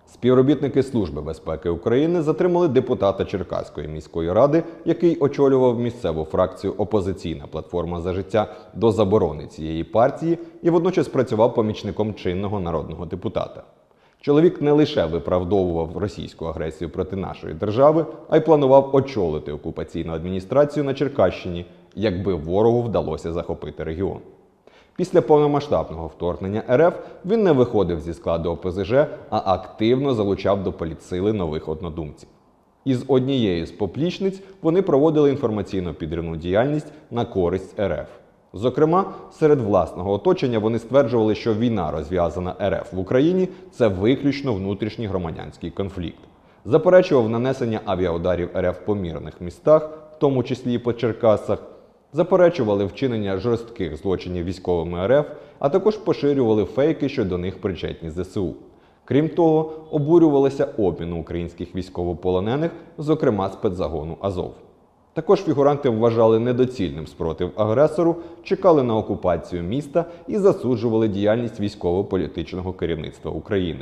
Співробітники Служби безпеки України затримали депутата Черкаської міської ради, який очолював місцеву фракцію «Опозиційна платформа за життя» до заборони цієї партії і водночас працював помічником чинного народного депутата. Чоловік не лише виправдовував російську агресію проти нашої держави, а й планував очолити окупаційну адміністрацію на Черкащині, якби ворогу вдалося захопити регіон. Після повномасштабного вторгнення РФ він не виходив зі складу ОПЗЖ, а активно залучав до політсили нових однодумців. Із однією з поплічниць вони проводили інформаційно-підривну діяльність на користь РФ. Зокрема, серед власного оточення вони стверджували, що війна, розв'язана РФ в Україні, це виключно внутрішній громадянський конфлікт. Заперечував нанесення авіаударів РФ по мирних містах, в тому числі і по Черкасах. Заперечували вчинення жорстких злочинів військовими РФ, а також поширювали фейки, що до них причетні ЗСУ. Крім того, обурювалися обміну українських військовополонених, зокрема спецзагону «Азов». Також фігуранти вважали недоцільним спротив агресору, чекали на окупацію міста і засуджували діяльність військово-політичного керівництва України.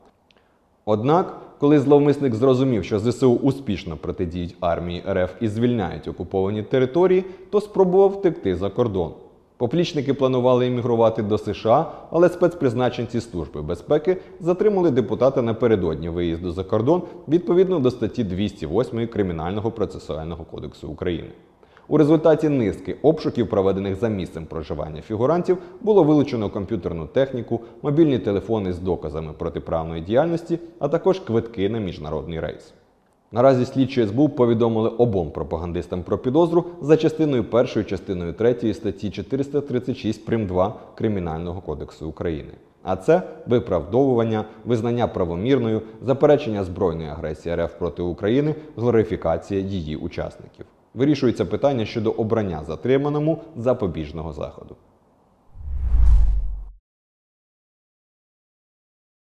Однак, коли зловмисник зрозумів, що ЗСУ успішно протидіють армії РФ і звільняють окуповані території, то спробував втекти за кордон. Поплічники планували емігрувати до США, але спецпризначенці Служби безпеки затримали депутата напередодні виїзду за кордон відповідно до статті 208 Кримінального процесуального кодексу України. У результаті низки обшуків, проведених за місцем проживання фігурантів, було вилучено комп'ютерну техніку, мобільні телефони з доказами протиправної діяльності, а також квитки на міжнародний рейс. Наразі слідчі СБУ повідомили обом пропагандистам про підозру за частиною 1, частиною 3 статті 436 прим.2 Кримінального кодексу України. А це виправдовування, визнання правомірною, заперечення збройної агресії РФ проти України, глорифікація її учасників. Вирішується питання щодо обрання затриманому запобіжного заходу.